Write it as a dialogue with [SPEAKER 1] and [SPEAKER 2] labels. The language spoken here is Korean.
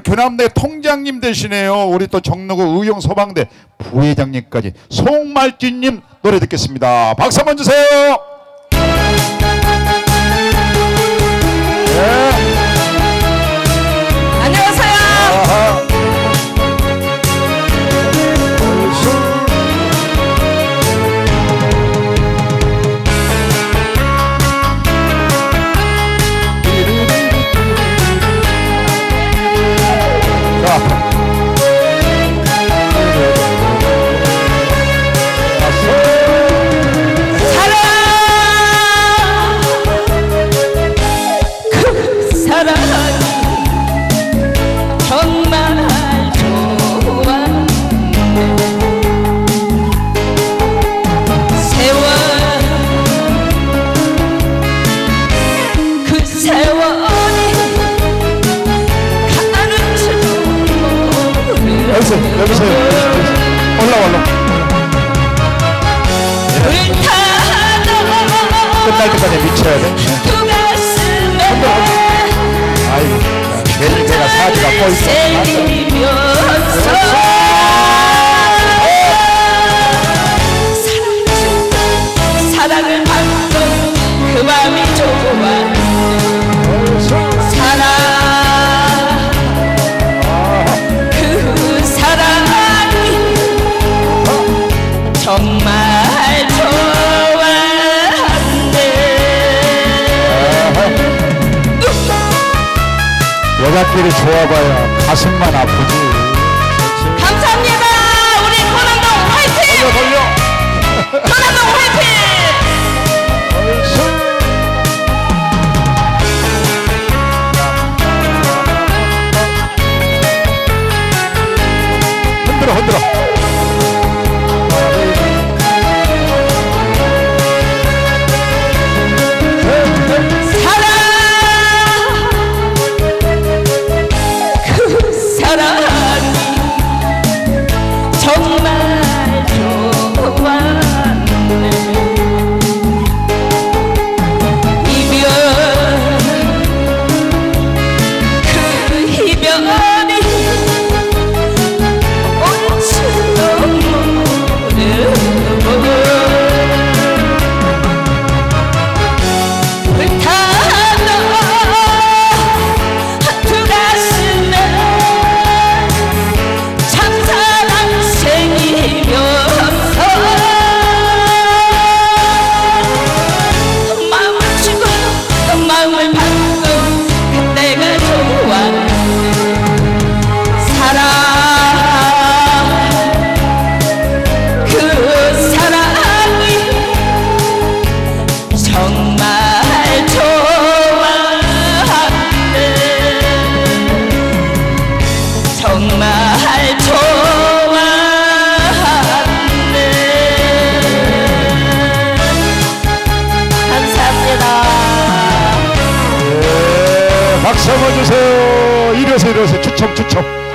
[SPEAKER 1] 교남대 통장님 되시네요. 우리 또 정로구 의용소방대 부회장님까지 송말진님 노래 듣겠습니다. 박수 한번 주세요. 네.
[SPEAKER 2] 안녕하세요.
[SPEAKER 1] 여기서 올라와. 끝날 때까지 미쳐야 돼. 아이고, 괜히 내가 사지가 꺼있어.
[SPEAKER 2] 사랑을 받고 그 마음이 좋아. 사랑 정말 좋아하네.
[SPEAKER 1] 여자끼리 좋아봐야 가슴만 아프지.
[SPEAKER 2] 감사합니다. 우리 권한동 화이팅!
[SPEAKER 1] 돌려.
[SPEAKER 2] 권한동 화이팅!
[SPEAKER 1] 흔들어. 박수 한번 주세요. 이래서 추첨.